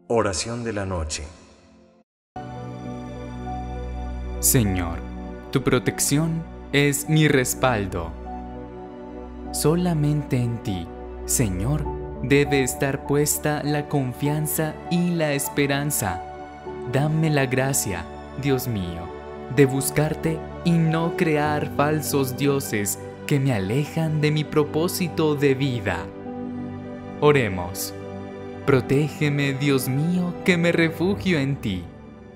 Oración de la noche. Señor, tu protección es mi respaldo. Solamente en ti, Señor, debe estar puesta la confianza y la esperanza. Dame la gracia, Dios mío, de buscarte y no crear falsos dioses que me alejan de mi propósito de vida. Oremos. Protégeme, Dios mío, que me refugio en ti.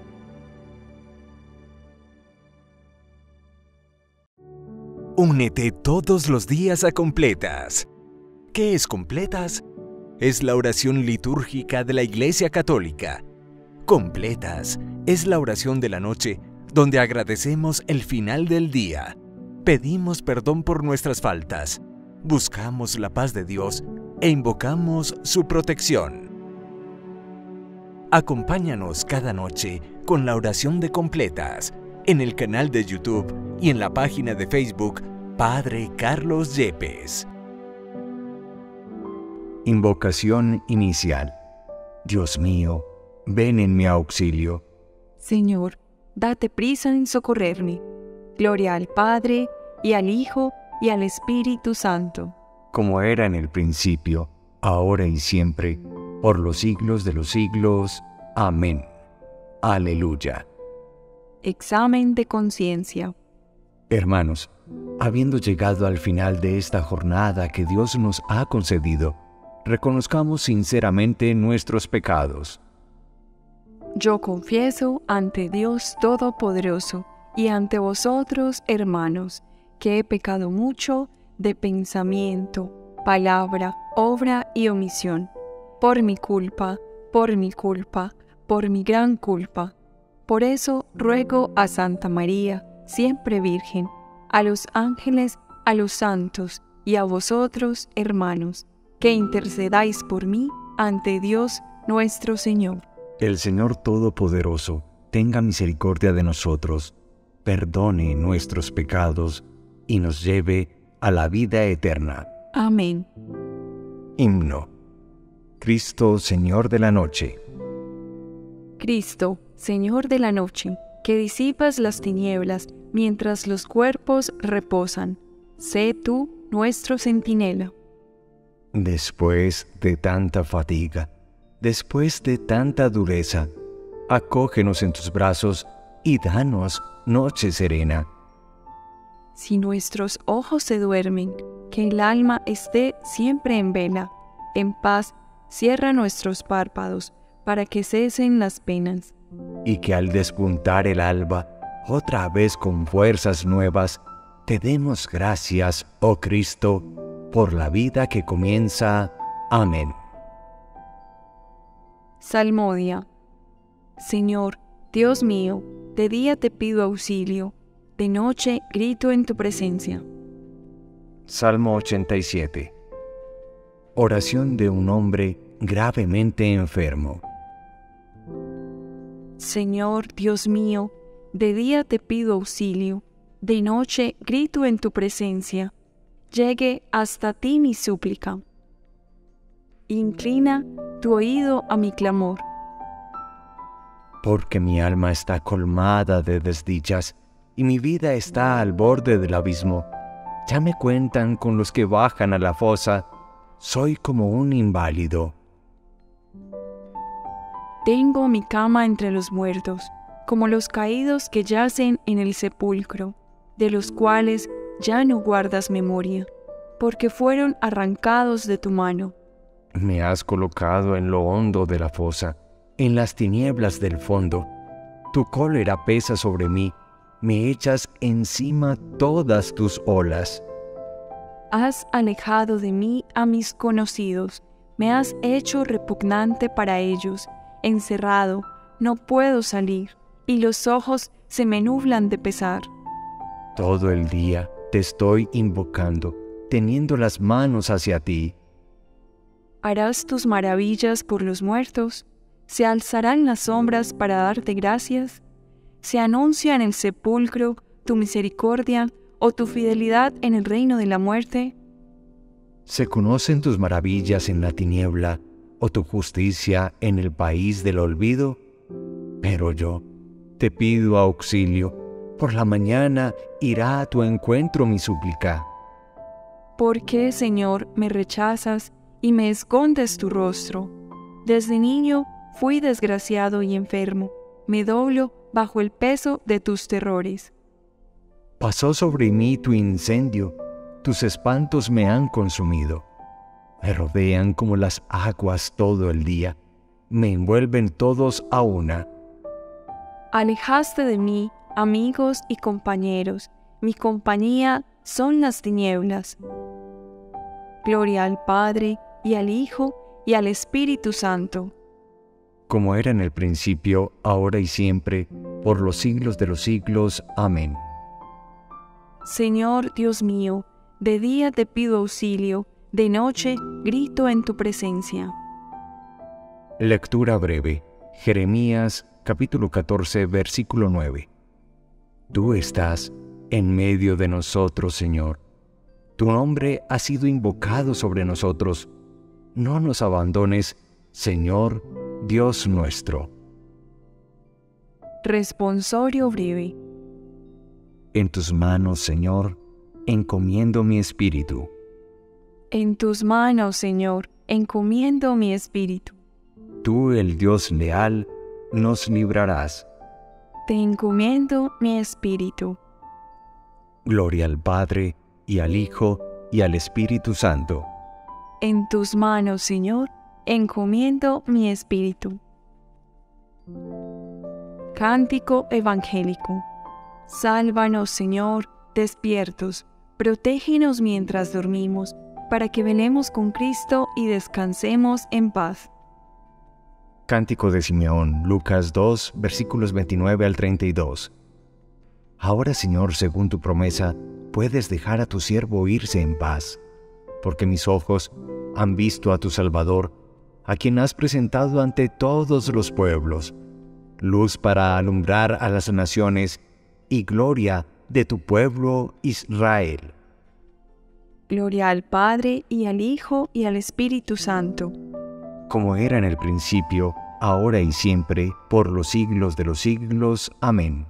Únete todos los días a Completas. ¿Qué es Completas? Es la oración litúrgica de la Iglesia Católica. Completas es la oración de la noche donde agradecemos el final del día, pedimos perdón por nuestras faltas, buscamos la paz de Dios e invocamos su protección. Acompáñanos cada noche con la oración de Completas en el canal de YouTube y en la página de Facebook Padre Carlos Yepes. Invocación inicial. Dios mío, ven en mi auxilio. Señor, date prisa en socorrerme. Gloria al Padre, y al Hijo, y al Espíritu Santo. Como era en el principio, ahora y siempre, por los siglos de los siglos. Amén. Aleluya. Examen de conciencia. Hermanos, habiendo llegado al final de esta jornada que Dios nos ha concedido, reconozcamos sinceramente nuestros pecados. Yo confieso ante Dios Todopoderoso y ante vosotros, hermanos, que he pecado mucho de pensamiento, palabra, obra y omisión, por mi culpa, por mi gran culpa. Por eso ruego a Santa María, siempre Virgen, a los ángeles, a los santos y a vosotros, hermanos, que intercedáis por mí ante Dios nuestro Señor. El Señor Todopoderoso tenga misericordia de nosotros, perdone nuestros pecados y nos lleve a la vida eterna. Amén. Himno. Cristo, Señor de la noche. Cristo, Señor de la noche, que disipas las tinieblas mientras los cuerpos reposan, sé tú nuestro centinela. Después de tanta fatiga, después de tanta dureza, acógenos en tus brazos y danos noche serena. Si nuestros ojos se duermen, que el alma esté siempre en vela. En paz, cierra nuestros párpados, para que cesen las penas. Y que al despuntar el alba, otra vez con fuerzas nuevas, te demos gracias, oh Cristo, por la vida que comienza. Amén. Salmodia. Señor, Dios mío, de día te pido auxilio, de noche grito en tu presencia. Salmo 87. Oración de un hombre gravemente enfermo. Señor, Dios mío, de día te pido auxilio, de noche grito en tu presencia. Llegue hasta ti mi súplica. Inclina tu oído a mi clamor. Porque mi alma está colmada de desdichas y mi vida está al borde del abismo. Ya me cuentan con los que bajan a la fosa. Soy como un inválido. Tengo mi cama entre los muertos, como los caídos que yacen en el sepulcro, de los cuales ya no guardas memoria, porque fueron arrancados de tu mano. Me has colocado en lo hondo de la fosa, en las tinieblas del fondo. Tu cólera pesa sobre mí, me echas encima todas tus olas. Has alejado de mí a mis conocidos, me has hecho repugnante para ellos. Encerrado, no puedo salir, y los ojos se me nublan de pesar. Todo el día te estoy invocando, teniendo las manos hacia ti. Harás tus maravillas por los muertos, se alzarán las sombras para darte gracias, se anuncia en el sepulcro tu misericordia o tu fidelidad en el reino de la muerte. Se conocen tus maravillas en la tiniebla, o tu justicia en el país del olvido? Pero yo te pido auxilio. Por la mañana irá a tu encuentro mi súplica. ¿Por qué, Señor, me rechazas y me escondes tu rostro? Desde niño fui desgraciado y enfermo. Me doblo bajo el peso de tus terrores. Pasó sobre mí tu incendio, tus espantos me han consumido. Me rodean como las aguas todo el día, me envuelven todos a una. Alejaste de mí, amigos y compañeros, mi compañía son las tinieblas. Gloria al Padre, y al Hijo, y al Espíritu Santo. Como era en el principio, ahora y siempre, por los siglos de los siglos. Amén. Señor Dios mío, de día te pido auxilio, de noche grito en tu presencia. Lectura breve. Jeremías, capítulo 14, versículo 9. Tú estás en medio de nosotros, Señor. Tu nombre ha sido invocado sobre nosotros. No nos abandones, Señor, Dios nuestro. Responsorio breve. En tus manos, Señor, encomiendo mi espíritu. En tus manos, Señor, encomiendo mi espíritu. Tú, el Dios leal, nos librarás. Te encomiendo mi espíritu. Gloria al Padre, y al Hijo, y al Espíritu Santo. En tus manos, Señor, encomiendo mi espíritu. Cántico evangélico. Sálvanos, Señor, despiertos, protégenos mientras dormimos, para que velemos con Cristo y descansemos en paz. Cántico de Simeón, Lucas 2, versículos 29 al 32. Ahora, Señor, según tu promesa, puedes dejar a tu siervo irse en paz, porque mis ojos han visto a tu Salvador, a quien has presentado ante todos los pueblos, luz para alumbrar a las naciones y gloria de tu pueblo Israel. Gloria al Padre, y al Hijo, y al Espíritu Santo. Como era en el principio, ahora y siempre, por los siglos de los siglos. Amén.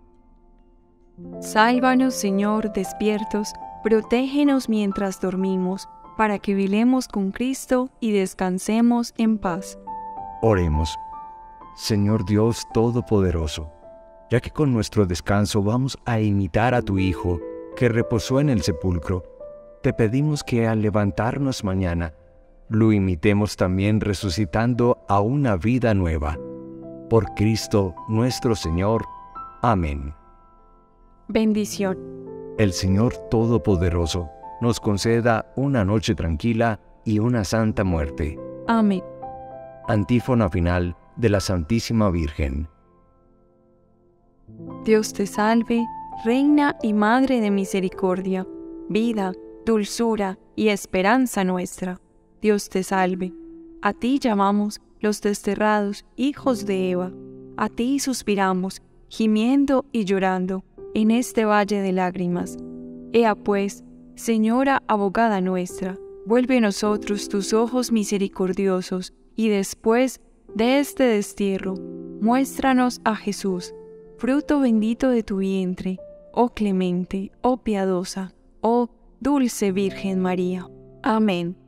Sálvanos, Señor, despiertos, protégenos mientras dormimos, para que velemos con Cristo y descansemos en paz. Oremos. Señor Dios Todopoderoso, ya que con nuestro descanso vamos a imitar a tu Hijo, que reposó en el sepulcro, te pedimos que al levantarnos mañana, lo imitemos también resucitando a una vida nueva. Por Cristo nuestro Señor. Amén. Bendición. El Señor Todopoderoso nos conceda una noche tranquila y una santa muerte. Amén. Antífona final de la Santísima Virgen. Dios te salve, Reina y Madre de misericordia, vida, dulzura y esperanza nuestra. Dios te salve. A ti llamamos los desterrados hijos de Eva. A ti suspiramos, gimiendo y llorando, en este valle de lágrimas. Ea pues, Señora abogada nuestra, vuelve a nosotros tus ojos misericordiosos, y después de este destierro, muéstranos a Jesús, fruto bendito de tu vientre, oh clemente, oh piadosa, oh dulce Virgen María. Amén.